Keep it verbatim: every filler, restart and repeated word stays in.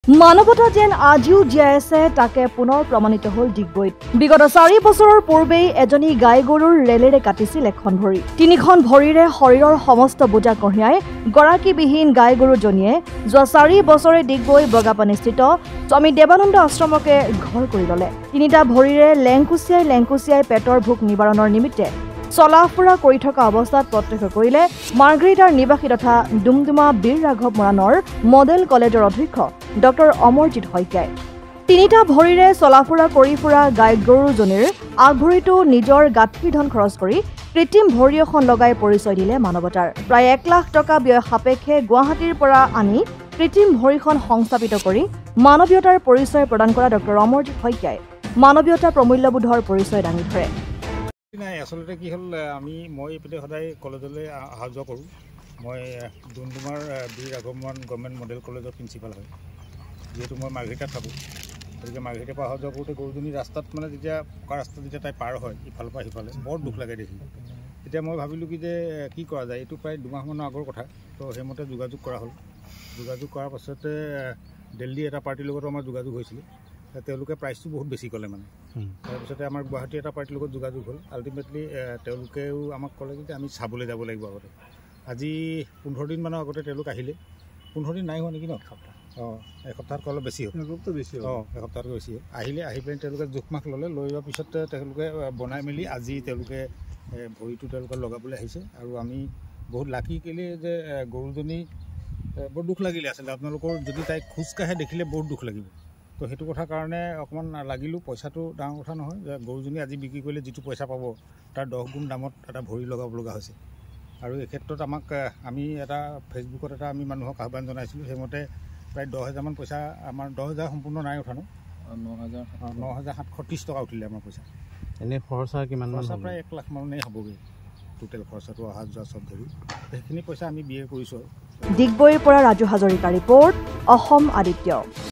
মানৱতা যেন আজিও জীয়াই আছে তাকে পুনৰ প্ৰমাণিত হ'ল ডিগবৈত। বিগত চাৰি বছৰৰ পূৰ্বেই এজনী গাই গৰুৰ ৰেলেৰে কাটিছিল এখন ভৰি। তিনিখন ভৰিৰে শৰীৰৰ সমস্ত বোজা কঢ়িয়াই গৰাকীবিহীন গাই গৰুজনীয়ে যোৱা চাৰি বছৰে ডিগবৈ বগাপানীস্থিত স্বামী দেৱানন্দ আশ্ৰমকে ঘৰ কৰি ল'লে। তিনিটা ভৰিৰে লেংকুচিয়াই লেংকুচিয়াই পেটৰ ভোক নিবাৰণৰ নিমিত্তে চলা ফুৰা কৰি থকা অৱস্থাত প্ৰত্যক্ষ কৰিলে মাৰ্ঘেৰিটাৰ নিবাসী তথা ডুমডুমা বীৰ ৰাঘৱ মৰাণৰ মডেল কলেজৰ অধ্যক্ষ ডক্টৰ অমৰজিৎ শইকীয়াই। তিনিটা ভৰিৰে চলা ফুৰা কৰি ফুৰা গাই গৰুজনীৰ আগভৰিটো নিজৰ গাঁঠিৰ ধন খৰচ কৰি কৃত্ৰিম ভৰি এখন লগাই পৰিচয় দিলে মানৱতাৰ। প্ৰায় এক লাখ টকা ব্যয় সাপেক্ষে গুৱাহাটীৰ পৰা আনি কৃত্ৰিম ভৰিখন সংস্থাপিত কৰি মানৱীয়তাৰ পৰিচয় প্ৰদান কৰা ডক্টৰ অমৰজিৎ শইকীয়াই মানৱীয়তা প্ৰমূল্যবোধৰ পৰিচয় দাঙি ধৰে। নাই আচলতে কি হ'ল, আমি মই এইপিনে সদায় কলেজলৈ অহা যোৱা কৰোঁ। মই ডুমডুমাৰ বীৰ ৰাঘৱ মৰাণ গভৰ্ণমেণ্ট মডেল কলেজৰ প্ৰিন্সিপাল হয়। যিহেতু মই মাৰ্ঘেৰিটাত থাকোঁ, গতিকে মাৰ্ঘেৰিটাৰ পৰা অহা যোৱা কৰোঁতে গৰুজনী ৰাস্তাত মানে যেতিয়া পকা ৰাস্তাত যেতিয়া তাই পাৰ হয় ইফালৰ পৰা সিফালে বৰ দুখ লাগে দেখি। তেতিয়া মই ভাবিলোঁ কি যে কি কৰা যায়, এইটো প্ৰায় দুমাহমানৰ আগৰ কথা। তো সেইমতে যোগাযোগ কৰা হ'ল। যোগাযোগ কৰাৰ পাছতে দিল্লী এটা পাৰ্টিৰ লগতো আমাৰ যোগাযোগ হৈছিলে। তেওঁলোকে প্ৰাইচটো বহুত বেছি ক'লে মানে। তাৰপিছতে আমাৰ গুৱাহাটী এটা পাৰ্টিৰ লগত যোগাযোগ হ'ল। আল্টিমেটলি তেওঁলোকেও আমাক ক'লে যে আমি চাবলৈ যাব লাগিব আগতে। আজি পোন্ধৰ দিনমানৰ আগতে তেওঁলোক আহিলে। পোন্ধৰ দিন নাই হোৱা নেকি ন? এসপ্তাহ। অঁ, এসপ্তাহতকৈ অলপ বেছি হ'ল। অলপতো বেছি হ'ল। অঁ, এসপ্তাহতকৈ বেছি হ'ল। আহিলে আহি পেলাই তেওঁলোকে জোখ মাখ ল'লে। লৈ যোৱাৰ পিছত তেওঁলোকে বনাই মেলি আজি তেওঁলোকে ভৰিটো তেওঁলোকে লগাবলৈ আহিছে। আৰু আমি বহুত লাকি কেলে যে গৰুজনী বৰ দুখ লাগিলে আচলতে। আপোনালোকৰ যদি তাইক খোজকাঢ়ে দেখিলে বহুত দুখ লাগিব। তো সেইটো কথাৰ কাৰণে অকণমান লাগিলোঁ। পইচাটো ডাঙৰ কথা নহয়, যে গৰুজনী আজি বিক্ৰী কৰিলে যিটো পইচা পাব তাৰ দহ গুণ দামত এটা ভৰি লগাব লগা হৈছে। আৰু এই ক্ষেত্ৰত আমাক আমি এটা ফেচবুকত এটা আমি মানুহক আহ্বান জনাইছিলোঁ। সেইমতে প্ৰায় দহ হাজাৰমান পইচা আমাৰ দহ হাজাৰ সম্পূৰ্ণ নাই উঠা ন ন হাজাৰ ন হাজাৰ সাতশ ত্ৰিছ টকা উঠিলে আমাৰ পইচা। এনেই খৰচা কিমান? খৰচা প্ৰায় এক লাখ মানেই হ'বগৈ টোটেল খৰচাটো অহা যোৱা চব ধৰি। সেইখিনি পইচা আমি বি এ কৰিছোঁ। ডিগবৈৰ পৰা ৰাজু হাজৰিকা ৰিপৰ্ট, অসম আদিত্য।